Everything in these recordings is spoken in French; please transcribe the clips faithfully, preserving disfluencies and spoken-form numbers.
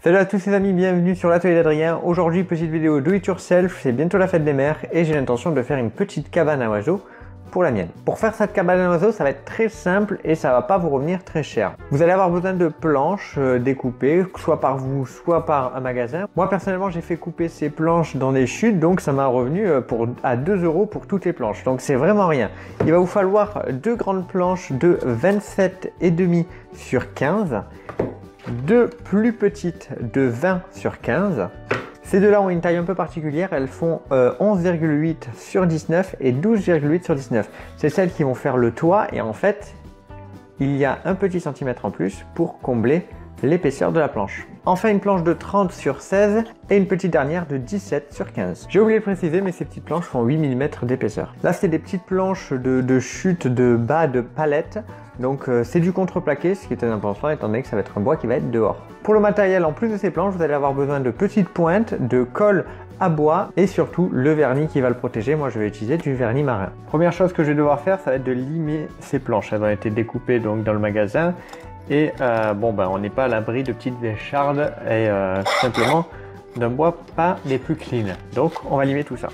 Salut à tous les amis, bienvenue sur l'atelier d'Adrien. Aujourd'hui, petite vidéo do it yourself, c'est bientôt la fête des mères et j'ai l'intention de faire une petite cabane à oiseaux pour la mienne. Pour faire cette cabane à oiseaux, ça va être très simple et ça va pas vous revenir très cher. Vous allez avoir besoin de planches euh, découpées, soit par vous, soit par un magasin. Moi personnellement, j'ai fait couper ces planches dans des chutes, donc ça m'a revenu pour, à deux euros pour toutes les planches. Donc c'est vraiment rien. Il va vous falloir deux grandes planches de vingt-sept virgule cinq sur quinze. Deux plus petites de vingt sur quinze. Ces deux-là ont une taille un peu particulière, elles font euh, onze virgule huit sur dix-neuf et douze virgule huit sur dix-neuf. C'est celles qui vont faire le toit et en fait, il y a un petit centimètre en plus pour combler l'épaisseur de la planche. Enfin, une planche de trente sur seize et une petite dernière de dix-sept sur quinze. J'ai oublié de préciser, mais ces petites planches font huit millimètres d'épaisseur. Là, c'est des petites planches de, de chute de bas de palette. Donc euh, c'est du contreplaqué, ce qui est important étant donné que ça va être un bois qui va être dehors. Pour le matériel, en plus de ces planches, vous allez avoir besoin de petites pointes, de colle à bois et surtout le vernis qui va le protéger. Moi, je vais utiliser du vernis marin. Première chose que je vais devoir faire, ça va être de limer ces planches. Elles ont été découpées donc dans le magasin et euh, bon ben on n'est pas à l'abri de petites échardes et euh, tout simplement d'un bois pas les plus clean. Donc on va limer tout ça.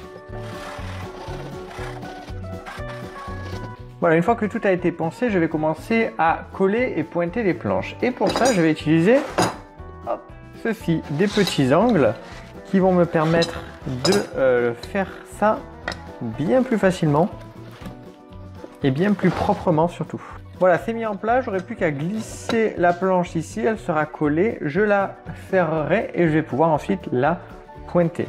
Voilà, une fois que tout a été poncé, je vais commencer à coller et pointer les planches. Et pour ça, je vais utiliser hop, ceci, des petits angles qui vont me permettre de euh, faire ça bien plus facilement et bien plus proprement surtout. Voilà, c'est mis en place, j'aurai plus qu'à glisser la planche ici, elle sera collée, je la ferrerai et je vais pouvoir ensuite la pointer.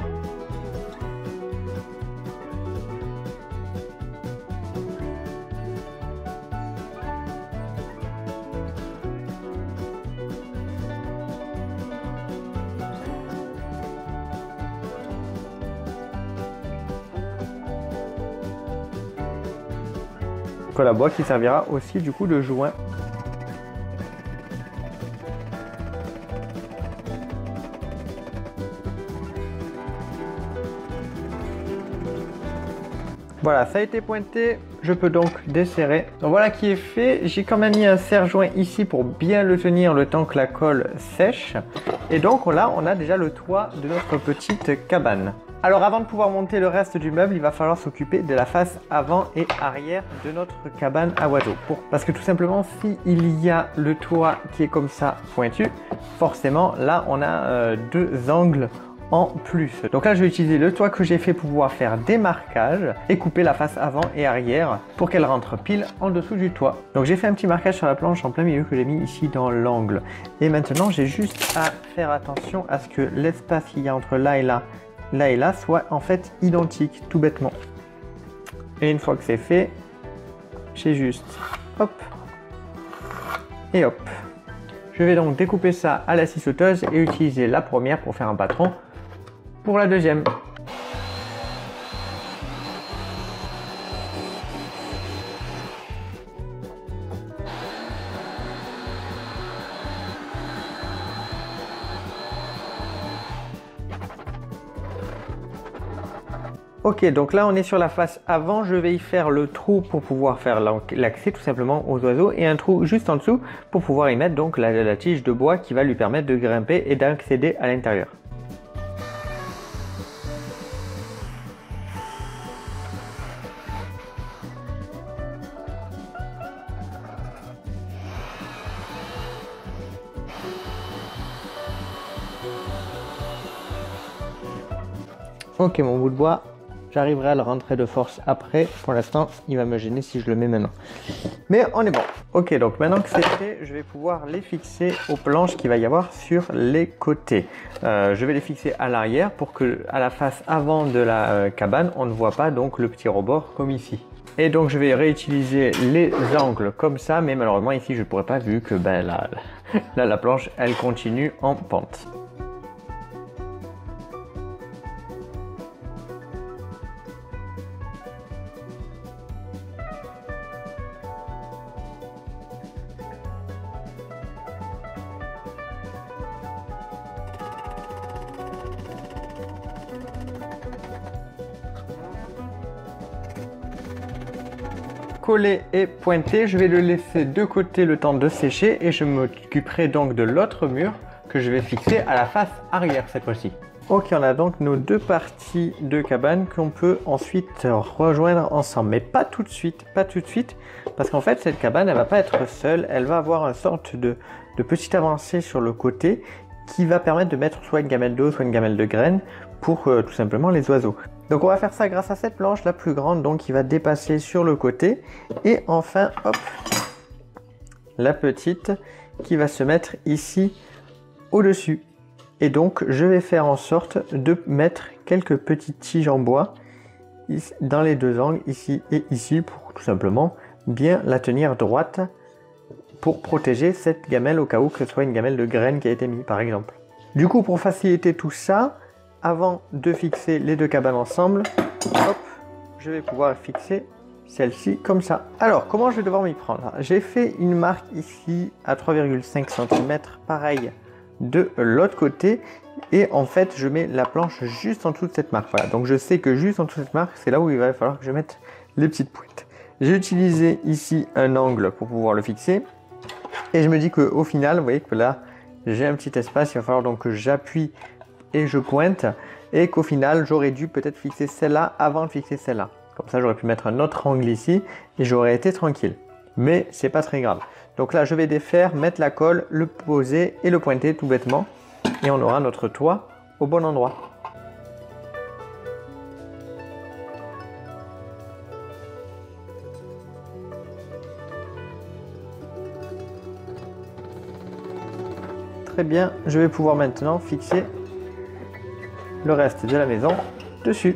Colle à bois qui servira aussi du coup de joint. Voilà, ça a été pointé, je peux donc desserrer. Donc voilà qui est fait, j'ai quand même mis un serre-joint ici pour bien le tenir le temps que la colle sèche. Et donc là, on a déjà le toit de notre petite cabane. Alors avant de pouvoir monter le reste du meuble, il va falloir s'occuper de la face avant et arrière de notre cabane à oiseaux. Pour... Parce que tout simplement, s'il y a le toit qui est comme ça pointu, forcément là on a euh, deux angles en plus. Donc là je vais utiliser le toit que j'ai fait pour pouvoir faire des marquages et couper la face avant et arrière pour qu'elle rentre pile en dessous du toit. Donc j'ai fait un petit marquage sur la planche en plein milieu que j'ai mis ici dans l'angle. Et maintenant j'ai juste à faire attention à ce que l'espace qu'il y a entre là et là là et là soit en fait identique tout bêtement. Et une fois que c'est fait, j'ai juste hop et hop. Je vais donc découper ça à la scie sauteuse et utiliser la première pour faire un patron pour la deuxième. Ok, donc là on est sur la face avant, je vais y faire le trou pour pouvoir faire l'accès tout simplement aux oiseaux et un trou juste en dessous pour pouvoir y mettre donc la, la tige de bois qui va lui permettre de grimper et d'accéder à l'intérieur. Ok, mon bout de bois, j'arriverai à le rentrer de force après. Pour l'instant, il va me gêner si je le mets maintenant. Mais on est bon. Ok, donc maintenant que c'est fait, je vais pouvoir les fixer aux planches qu'il va y avoir sur les côtés. Euh, je vais les fixer à l'arrière pour que à la face avant de la euh, cabane, on ne voit pas donc le petit rebord comme ici. Et donc je vais réutiliser les angles comme ça, mais malheureusement ici je ne pourrais pas vu que ben, là, là, la planche elle continue en pente. collé et pointé. Je vais le laisser de côté le temps de sécher et je m'occuperai donc de l'autre mur que je vais fixer à la face arrière cette fois-ci. Ok, on a donc nos deux parties de cabane qu'on peut ensuite rejoindre ensemble. Mais pas tout de suite, pas tout de suite. Parce qu'en fait, cette cabane, elle va pas être seule. Elle va avoir une sorte de, de petite avancée sur le côté qui va permettre de mettre soit une gamelle d'eau, soit une gamelle de graines pour euh, tout simplement les oiseaux. Donc on va faire ça grâce à cette planche, la plus grande, donc qui va dépasser sur le côté. Et enfin, hop, la petite qui va se mettre ici au-dessus. Et donc je vais faire en sorte de mettre quelques petites tiges en bois ici, dans les deux angles, ici et ici, pour tout simplement bien la tenir droite pour protéger cette gamelle au cas où que ce soit une gamelle de graines qui a été mise par exemple. Du coup, pour faciliter tout ça, avant de fixer les deux cabanes ensemble, hop, je vais pouvoir fixer celle-ci comme ça. Alors, comment je vais devoir m'y prendre? J'ai fait une marque ici à trois virgule cinq centimètres, pareil de l'autre côté, et en fait je mets la planche juste en dessous de cette marque. Voilà, donc je sais que juste en dessous de cette marque, c'est là où il va falloir que je mette les petites pointes. J'ai utilisé ici un angle pour pouvoir le fixer, et je me dis qu'au final, vous voyez que là j'ai un petit espace, il va falloir donc que j'appuie et je pointe, et qu'au final j'aurais dû peut-être fixer celle-là avant de fixer celle-là. Comme ça j'aurais pu mettre un autre angle ici et j'aurais été tranquille. Mais c'est pas très grave. Donc là je vais défaire, mettre la colle, le poser et le pointer tout bêtement, et on aura notre toit au bon endroit. Très bien, je vais pouvoir maintenant fixer le reste de la maison dessus.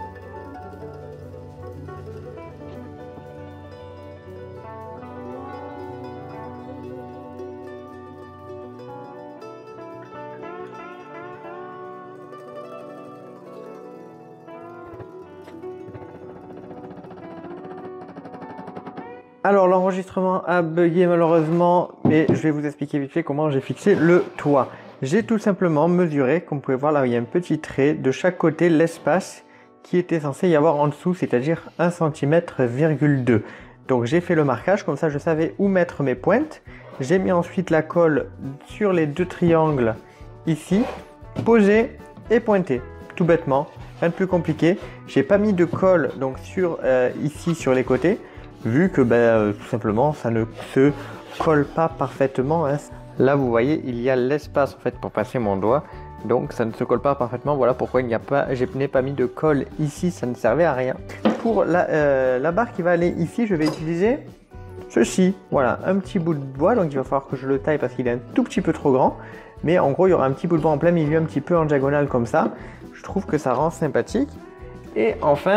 Alors l'enregistrement a bugué malheureusement, mais je vais vous expliquer vite fait comment j'ai fixé le toit. J'ai tout simplement mesuré, comme vous pouvez voir là, il y a un petit trait de chaque côté, l'espace qui était censé y avoir en dessous, c'est-à-dire un virgule deux centimètres. Donc j'ai fait le marquage, comme ça je savais où mettre mes pointes. J'ai mis ensuite la colle sur les deux triangles ici, posé et pointé, tout bêtement, rien de plus compliqué. J'ai pas mis de colle donc sur euh, ici sur les côtés, vu que ben, euh, tout simplement ça ne se colle pas parfaitement, hein. Là vous voyez il y a l'espace en fait pour passer mon doigt, donc ça ne se colle pas parfaitement. Voilà pourquoi il n'y a pas, je n'ai pas mis de colle ici, ça ne servait à rien. Pour la, euh, la barre qui va aller ici, je vais utiliser ceci, voilà, un petit bout de bois, donc il va falloir que je le taille parce qu'il est un tout petit peu trop grand, mais en gros il y aura un petit bout de bois en plein milieu, un petit peu en diagonale comme ça. Je trouve que ça rend sympathique. Et enfin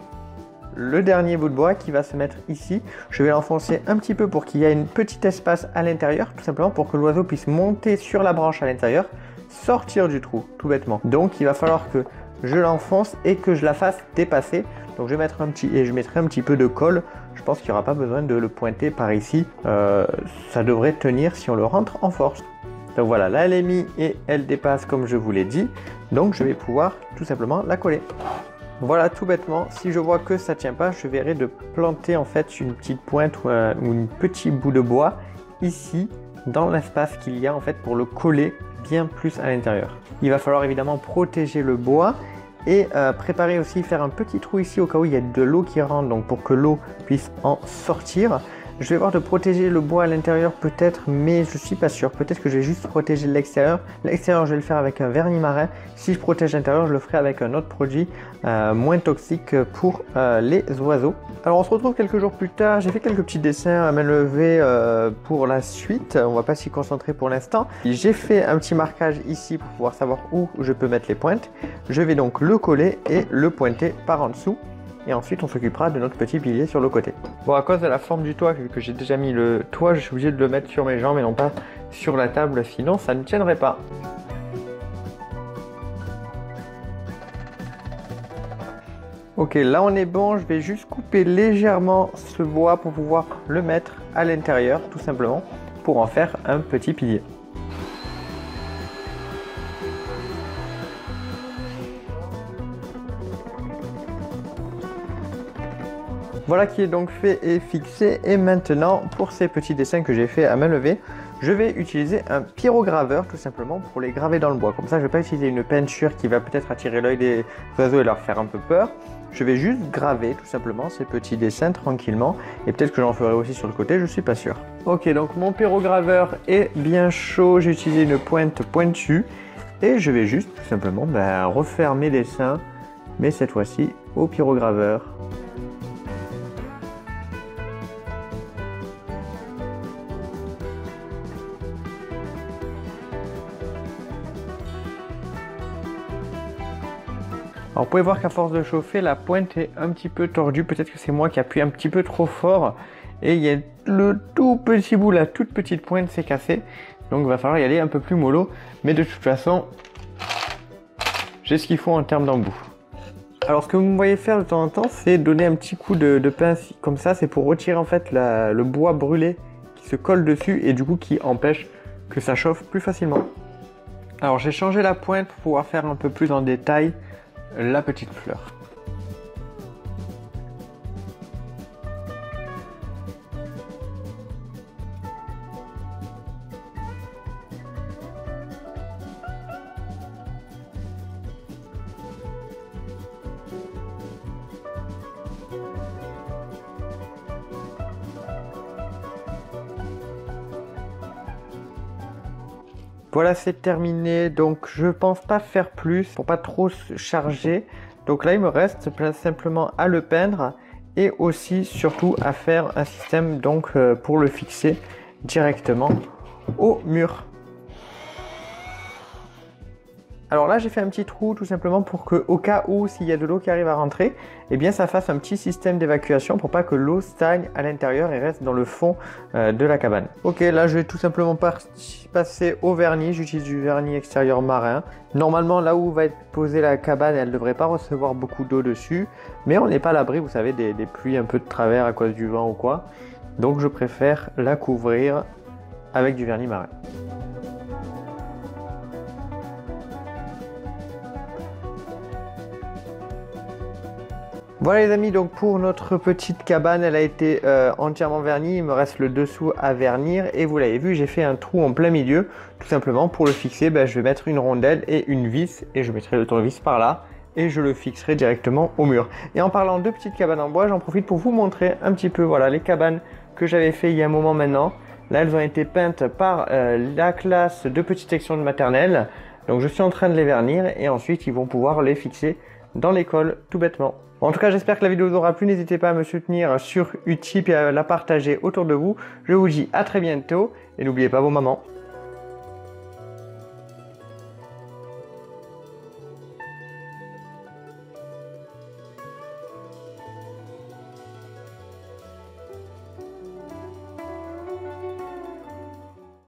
le dernier bout de bois qui va se mettre ici, je vais l'enfoncer un petit peu pour qu'il y ait un petit espace à l'intérieur, tout simplement pour que l'oiseau puisse monter sur la branche à l'intérieur, sortir du trou, tout bêtement. Donc il va falloir que je l'enfonce et que je la fasse dépasser. Donc je vais mettre un petit et je mettrai un petit peu de colle. Je pense qu'il n'y aura pas besoin de le pointer par ici. Euh, ça devrait tenir si on le rentre en force. Donc voilà, là elle est mise et elle dépasse comme je vous l'ai dit. Donc je vais pouvoir tout simplement la coller. Voilà, tout bêtement, si je vois que ça tient pas, je verrai de planter en fait une petite pointe ou un, ou un petit bout de bois ici dans l'espace qu'il y a en fait pour le coller bien plus à l'intérieur. Il va falloir évidemment protéger le bois et euh, préparer aussi, faire un petit trou ici au cas où il y a de l'eau qui rentre, donc pour que l'eau puisse en sortir. Je vais voir de protéger le bois à l'intérieur peut-être, mais je suis pas sûr. Peut-être que je vais juste protéger l'extérieur. L'extérieur, je vais le faire avec un vernis marin. Si je protège l'intérieur, je le ferai avec un autre produit euh, moins toxique pour euh, les oiseaux. Alors on se retrouve quelques jours plus tard. J'ai fait quelques petits dessins à main levée euh, pour la suite. On va pas s'y concentrer pour l'instant. J'ai fait un petit marquage ici pour pouvoir savoir où je peux mettre les pointes. Je vais donc le coller et le pointer par en dessous. Et ensuite on s'occupera de notre petit pilier sur le côté. Bon, à cause de la forme du toit, vu que j'ai déjà mis le toit, je suis obligé de le mettre sur mes jambes et non pas sur la table, sinon ça ne tiendrait pas. Ok, là on est bon, je vais juste couper légèrement ce bois pour pouvoir le mettre à l'intérieur, tout simplement, pour en faire un petit pilier. Voilà qui est donc fait et fixé. Et maintenant pour ces petits dessins que j'ai fait à main levée, je vais utiliser un pyrograveur tout simplement pour les graver dans le bois. Comme ça, je ne vais pas utiliser une peinture qui va peut-être attirer l'œil des oiseaux et leur faire un peu peur. Je vais juste graver tout simplement ces petits dessins tranquillement et peut-être que j'en ferai aussi sur le côté, je ne suis pas sûr. Ok, donc mon pyrograveur est bien chaud, j'ai utilisé une pointe pointue et je vais juste tout simplement bah, refaire mes dessins, mais cette fois-ci au pyrograveur. Alors vous pouvez voir qu'à force de chauffer, la pointe est un petit peu tordue. Peut-être que c'est moi qui appuie un petit peu trop fort. Et il y a le tout petit bout, la toute petite pointe s'est cassée. Donc il va falloir y aller un peu plus mollo. Mais de toute façon, j'ai ce qu'il faut en termes d'embout. Alors ce que vous me voyez faire de temps en temps, c'est donner un petit coup de, de pince comme ça. C'est pour retirer en fait la, le bois brûlé qui se colle dessus et du coup qui empêche que ça chauffe plus facilement. Alors j'ai changé la pointe pour pouvoir faire un peu plus en détail la petite fleur. Voilà, c'est terminé, donc je pense pas faire plus pour pas trop se charger. Donc là, il me reste simplement à le peindre et aussi surtout à faire un système donc euh, pour le fixer directement au mur. Alors là, j'ai fait un petit trou tout simplement pour que, au cas où s'il y a de l'eau qui arrive à rentrer, eh bien ça fasse un petit système d'évacuation pour pas que l'eau stagne à l'intérieur et reste dans le fond euh, de la cabane. Ok, là je vais tout simplement passer au vernis. J'utilise du vernis extérieur marin. Normalement, là où va être posée la cabane, elle ne devrait pas recevoir beaucoup d'eau dessus, mais on n'est pas à l'abri, vous savez, des, des pluies un peu de travers à cause du vent ou quoi. Donc je préfère la couvrir avec du vernis marin. Voilà les amis, donc pour notre petite cabane, elle a été euh, entièrement vernie. Il me reste le dessous à vernir et vous l'avez vu, j'ai fait un trou en plein milieu. Tout simplement pour le fixer, ben, je vais mettre une rondelle et une vis et je mettrai le tournevis par là et je le fixerai directement au mur. Et en parlant de petites cabanes en bois, j'en profite pour vous montrer un petit peu voilà, les cabanes que j'avais fait il y a un moment maintenant. Là, elles ont été peintes par euh, la classe de petite section de maternelle. Donc je suis en train de les vernir et ensuite ils vont pouvoir les fixer dans l'école tout bêtement. En tout cas, j'espère que la vidéo vous aura plu. N'hésitez pas à me soutenir sur Utip et à la partager autour de vous. Je vous dis à très bientôt et n'oubliez pas vos mamans.